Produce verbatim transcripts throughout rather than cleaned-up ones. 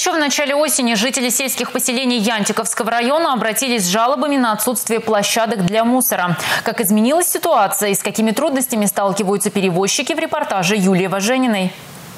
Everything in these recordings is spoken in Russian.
Еще в начале осени жители сельских поселений Янтиковского района обратились с жалобами на отсутствие площадок для мусора. Как изменилась ситуация и с какими трудностями сталкиваются перевозчики, в репортаже Юлии Важениной.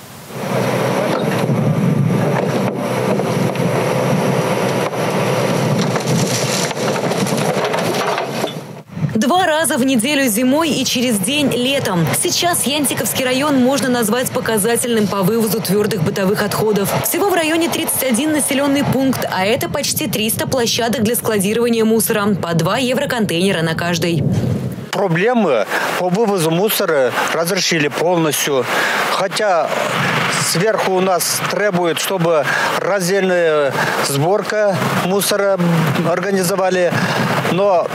Два раза в неделю зимой и через день летом. Сейчас Янтиковский район можно назвать показательным по вывозу твердых бытовых отходов. Всего в районе тридцать один населенный пункт, а это почти триста площадок для складирования мусора. По два евроконтейнера на каждой. Проблемы по вывозу мусора разрешили полностью. Хотя сверху у нас требует, чтобы раздельная сборка мусора организовали. Но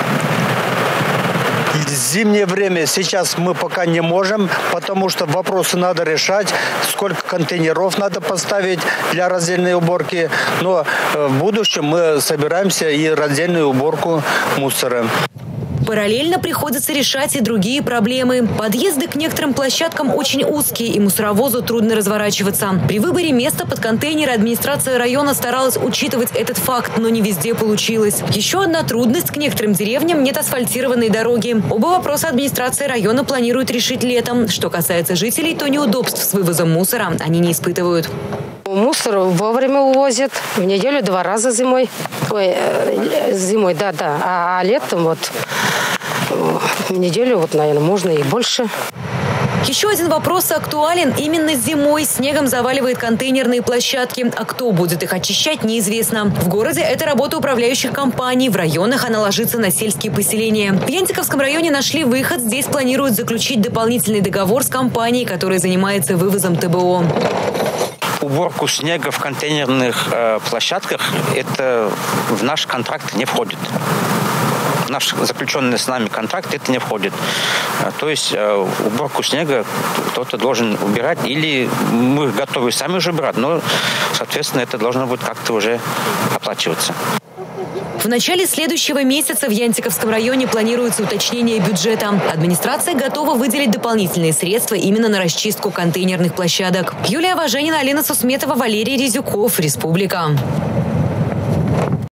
в зимнее время сейчас мы пока не можем, потому что вопросы надо решать, сколько контейнеров надо поставить для раздельной уборки. Но в будущем мы собираемся и раздельную уборку мусора. Параллельно приходится решать и другие проблемы. Подъезды к некоторым площадкам очень узкие, и мусоровозу трудно разворачиваться. При выборе места под контейнеры администрация района старалась учитывать этот факт, но не везде получилось. Еще одна трудность: к некоторым деревням нет асфальтированной дороги. Оба вопроса администрация района планирует решить летом. Что касается жителей, то неудобств с вывозом мусора они не испытывают. Мусор вовремя увозят. В неделю два раза зимой. Ой, зимой, да-да. А летом вот в неделю, вот, наверное, можно и больше. Еще один вопрос актуален именно зимой. Снегом заваливает контейнерные площадки. А кто будет их очищать, неизвестно. В городе это работа управляющих компаний. В районах она ложится на сельские поселения. В Янтиковском районе нашли выход. Здесь планируют заключить дополнительный договор с компанией, которая занимается вывозом ТБО. Уборку снега в контейнерных э, площадках это в наш контракт не входит. В наш заключенный с нами контракт это не входит. То есть э, уборку снега кто-то должен убирать, или мы готовы сами уже убирать, но, соответственно, это должно будет как-то уже оплачиваться. В начале следующего месяца в Янтиковском районе планируется уточнение бюджета. Администрация готова выделить дополнительные средства именно на расчистку контейнерных площадок. Юлия Важенина, Алина Сусметова, Валерий Резюков. Республика.